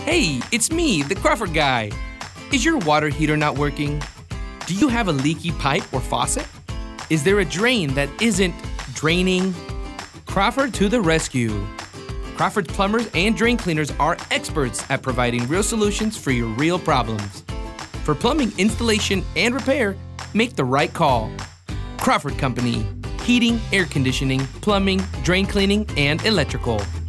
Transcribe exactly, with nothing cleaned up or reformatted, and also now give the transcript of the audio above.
Hey, it's me, the Crawford guy. Is your water heater not working? Do you have a leaky pipe or faucet? Is there a drain that isn't draining? Crawford to the rescue. Crawford's plumbers and drain cleaners are experts at providing real solutions for your real problems. For plumbing installation and repair, make the right call. Crawford Company. Heating, air conditioning, plumbing, drain cleaning, and electrical.